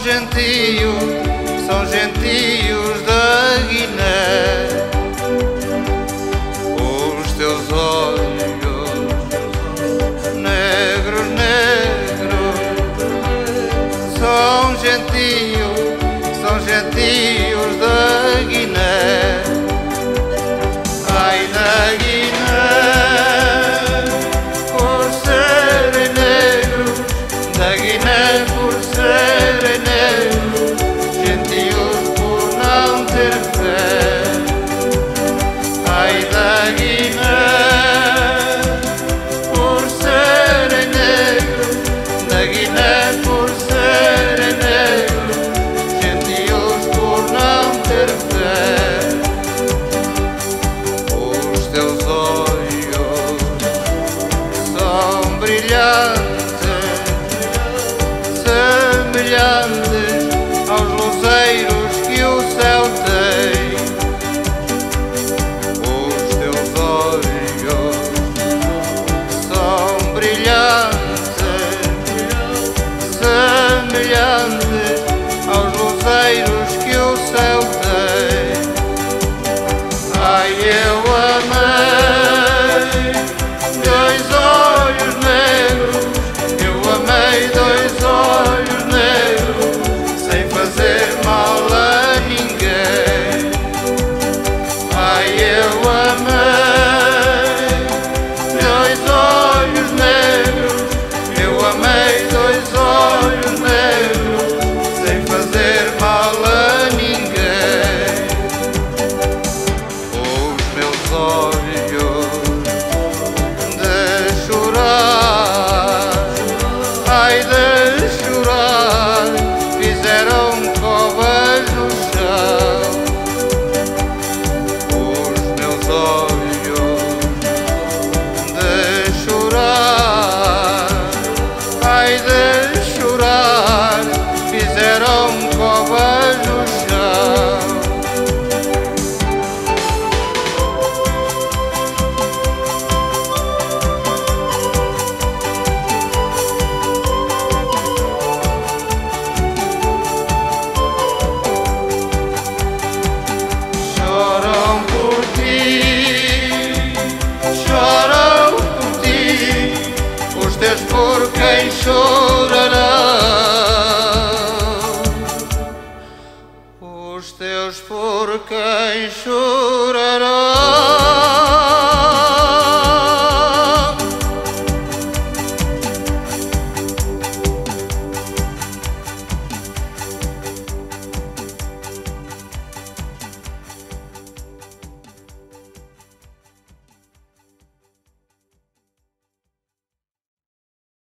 gentios da Guiné. Os teus olhos negros, negros, são gentios da Guiné. Ai da Guiné, por serem negros, da Guiné por serem negros, gentios por não ter fé. Ai da Guiné, por serem negros, da Guiné por serem negros, gentios por não ter fé. Os teus olhos são brilhantes, semelhantes aos luzeiros que o céu tem. Os teus olhos são brilhantes, semelhantes aos luzeiros que o céu tem. Ai, eu amei dois olhos negros, eu amei dois olhos negros, sem fazer mal a ninguém. Ai, eu amei dois olhos negros, eu amei dois olhos negros, sem fazer mal a ninguém. Os meus olhos de chorar, ai de chorar, fizeram covas no chão. Os meus olhos de chorar, ai de chorar, fizeram covas no chão. Choram por ti, os teus por quem chorarão, os teus por quem chorarão.